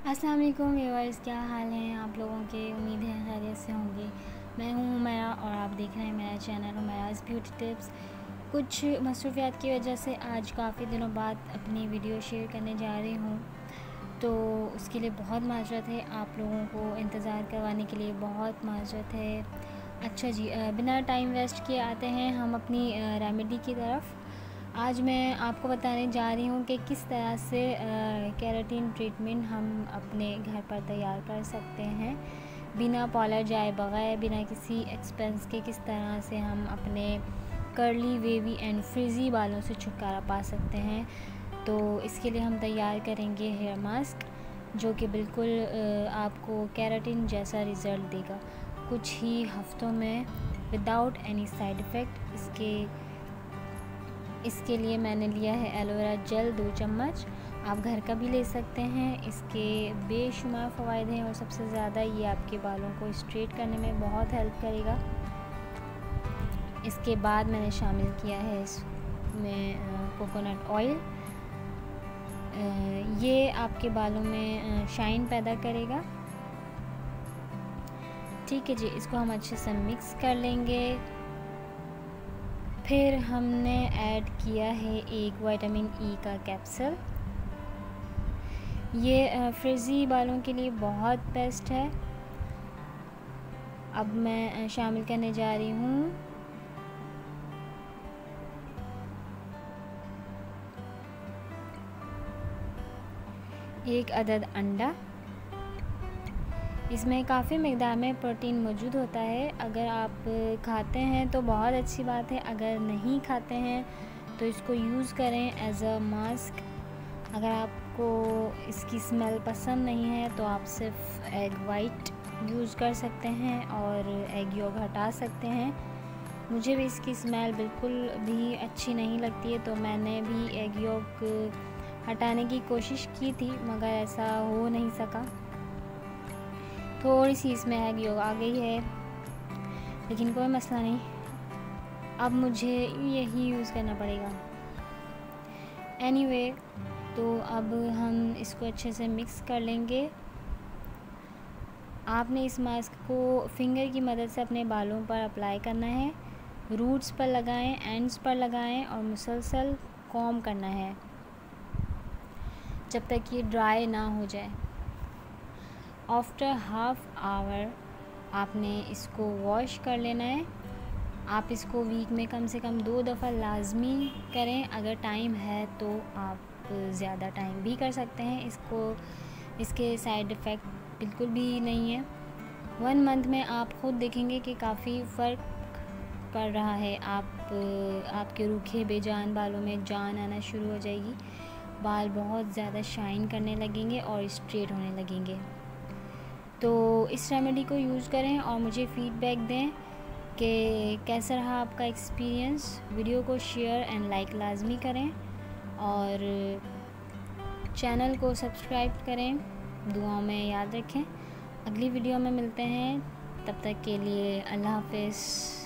अस्सलाम वालेकुम व्यूअर्स, क्या हाल हैं आप लोगों के। उम्मीद है खैरियत से होंगे। मैं हूँ उमैरा और आप देख रहे हैं मेरा चैनल उमैराज़ ब्यूटी टिप्स। कुछ मसरूफ़ियात की वजह से आज काफ़ी दिनों बाद अपनी वीडियो शेयर करने जा रही हूँ, तो उसके लिए बहुत माजरत है। आप लोगों को इंतज़ार करवाने के लिए बहुत माजरत है। अच्छा जी, बिना टाइम वेस्ट किए आते हैं हम अपनी रेमेडी की तरफ। आज मैं आपको बताने जा रही हूँ कि किस तरह से केराटिन ट्रीटमेंट हम अपने घर पर तैयार कर सकते हैं बिना पार्लर जाए बगैर, बिना किसी एक्सपेंस के। किस तरह से हम अपने कर्ली, वेवी एंड फ्रिज़ी बालों से छुटकारा पा सकते हैं। तो इसके लिए हम तैयार करेंगे हेयर मास्क, जो कि बिल्कुल आपको केराटिन जैसा रिज़ल्ट देगा कुछ ही हफ्तों में विदाउट एनी साइड इफ़ेक्ट। इसके लिए मैंने लिया है एलोवेरा जेल 2 चम्मच। आप घर का भी ले सकते हैं। इसके बेशुमार फ़वाइद हैं और सबसे ज़्यादा ये आपके बालों को स्ट्रेट करने में बहुत हेल्प करेगा। इसके बाद मैंने शामिल किया है इसमें कोकोनट ऑयल। ये आपके बालों में शाइन पैदा करेगा। ठीक है जी, इसको हम अच्छे से मिक्स कर लेंगे। फिर हमने ऐड किया है एक विटामिन ई का कैप्सूल। ये फ्रिज़ी बालों के लिए बहुत बेस्ट है। अब मैं शामिल करने जा रही हूँ एक अदद अंडा। इसमें काफ़ी मिक़दार में प्रोटीन मौजूद होता है। अगर आप खाते हैं तो बहुत अच्छी बात है, अगर नहीं खाते हैं तो इसको यूज़ करें एज़ अ मास्क। अगर आपको इसकी स्मेल पसंद नहीं है तो आप सिर्फ एग वाइट यूज़ कर सकते हैं और एग योक हटा सकते हैं। मुझे भी इसकी स्मेल बिल्कुल भी अच्छी नहीं लगती है, तो मैंने भी एग योक हटाने की कोशिश की थी, मगर ऐसा हो नहीं सका। थोड़ी सी इसमें एग योक आ गई है, लेकिन कोई मसला नहीं, अब मुझे यही यूज़ करना पड़ेगा। एनीवे, तो अब हम इसको अच्छे से मिक्स कर लेंगे। आपने इस मास्क को फिंगर की मदद से अपने बालों पर अप्लाई करना है। रूट्स पर लगाएं, एंड्स पर लगाएं और मुसलसल कॉम्ब करना है जब तक ये ड्राई ना हो जाए। आफ्टर हाफ आवर आपने इसको वॉश कर लेना है। आप इसको वीक में कम से कम 2 दफ़ा लाजमी करें। अगर टाइम है तो आप ज़्यादा टाइम भी कर सकते हैं। इसके साइड इफ़ेक्ट बिल्कुल भी नहीं है। 1 मंथ में आप ख़ुद देखेंगे कि काफ़ी फ़र्क पड़ रहा है। आपके रूखे बेजान बालों में जान आना शुरू हो जाएगी। बाल बहुत ज़्यादा शाइन करने लगेंगे और स्ट्रेट होने लगेंगे। तो इस रेमेडी को यूज़ करें और मुझे फ़ीडबैक दें कि कैसा रहा आपका एक्सपीरियंस। वीडियो को शेयर एंड लाइक लाजमी करें और चैनल को सब्सक्राइब करें। दुआओं में याद रखें। अगली वीडियो में मिलते हैं, तब तक के लिए अल्लाह हाफ़िज़।